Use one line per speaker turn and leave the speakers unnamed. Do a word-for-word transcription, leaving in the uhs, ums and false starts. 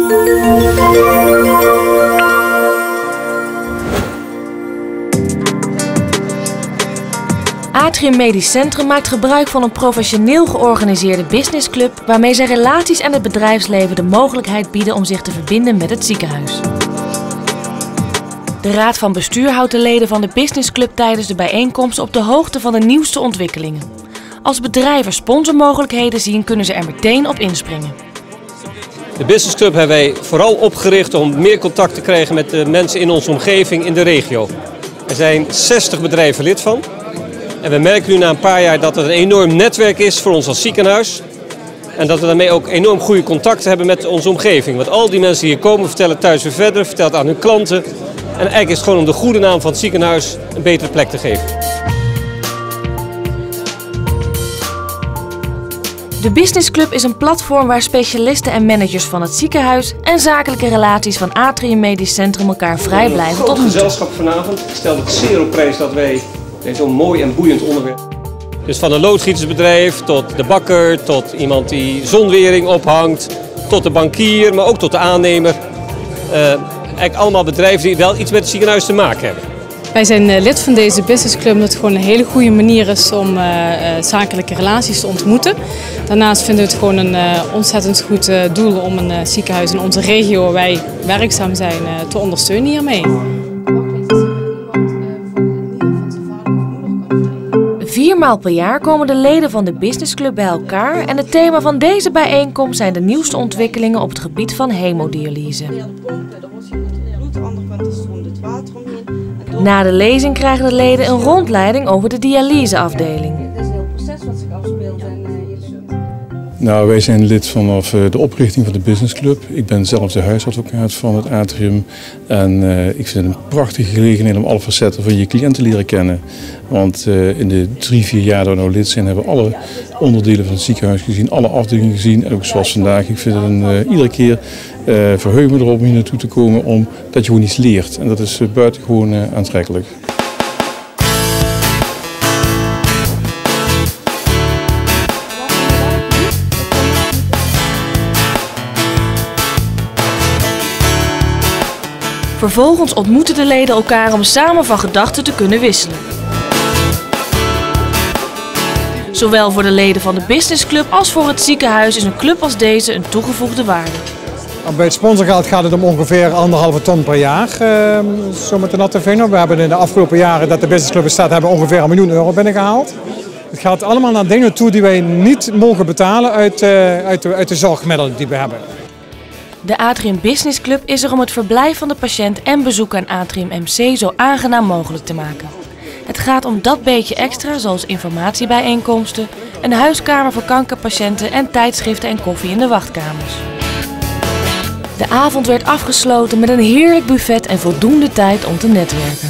Atrium Medisch Centrum maakt gebruik van een professioneel georganiseerde businessclub waarmee zij relaties en het bedrijfsleven de mogelijkheid bieden om zich te verbinden met het ziekenhuis. De raad van bestuur houdt de leden van de businessclub tijdens de bijeenkomst op de hoogte van de nieuwste ontwikkelingen. Als bedrijven sponsormogelijkheden zien, kunnen ze er meteen op inspringen.
De businessclub hebben wij vooral opgericht om meer contact te krijgen met de mensen in onze omgeving in de regio. Er zijn zestig bedrijven lid van. En we merken nu na een paar jaar dat het een enorm netwerk is voor ons als ziekenhuis. En dat we daarmee ook enorm goede contacten hebben met onze omgeving. Want al die mensen die hier komen vertellen thuis weer verder, vertellen aan hun klanten. En eigenlijk is het gewoon om de goede naam van het ziekenhuis een betere plek te geven.
De businessclub is een platform waar specialisten en managers van het ziekenhuis en zakelijke relaties van Atrium Medisch Centrum elkaar vrijblijven tot ontmoeten.
Het gezelschap vanavond. Ik stel het zeer op prijs dat wij zo'n mooi en boeiend onderwerp. Dus van een loodgietersbedrijf tot de bakker, tot iemand die zonwering ophangt, tot de bankier, maar ook tot de aannemer. Uh, eigenlijk allemaal bedrijven die wel iets met het ziekenhuis te maken hebben.
Wij zijn uh, lid van deze businessclub omdat het gewoon een hele goede manier is om uh, uh, zakelijke relaties te ontmoeten. Daarnaast vinden we het gewoon een uh, ontzettend goed uh, doel om een uh, ziekenhuis in onze regio waar wij werkzaam zijn uh, te ondersteunen hiermee.
Viermaal per jaar komen de leden van de businessclub bij elkaar en het thema van deze bijeenkomst zijn de nieuwste ontwikkelingen op het gebied van hemodialyse. Na de lezing krijgen de leden een rondleiding over de dialyseafdeling.
Nou, wij zijn lid vanaf de oprichting van de businessclub. Ik ben zelf de huisadvocaat van het Atrium. En uh, ik vind het een prachtige gelegenheid om alle facetten van je cliënt te leren kennen. Want uh, in de drie, vier jaar dat we nou lid zijn, hebben we alle onderdelen van het ziekenhuis gezien, alle afdelingen gezien. En ook zoals vandaag, ik vind het een, uh, iedere keer uh, verheug me erop om hier naartoe te komen, omdat je gewoon iets leert. En dat is uh, buitengewoon uh, aantrekkelijk.
Vervolgens ontmoeten de leden elkaar om samen van gedachten te kunnen wisselen. Zowel voor de leden van de businessclub als voor het ziekenhuis is een club als deze een toegevoegde waarde.
Bij het sponsorgeld gaat het om ongeveer anderhalve ton per jaar, uh, zo met de natte vinger. We hebben in de afgelopen jaren dat de businessclub bestaat, hebben ongeveer een miljoen euro binnengehaald. Het gaat allemaal naar dingen toe die wij niet mogen betalen uit, uh, uit, de, uit de zorgmiddelen die we hebben.
De Atrium Business Club is er om het verblijf van de patiënt en bezoek aan Atrium M C zo aangenaam mogelijk te maken. Het gaat om dat beetje extra, zoals informatiebijeenkomsten, een huiskamer voor kankerpatiënten en tijdschriften en koffie in de wachtkamers. De avond werd afgesloten met een heerlijk buffet en voldoende tijd om te netwerken.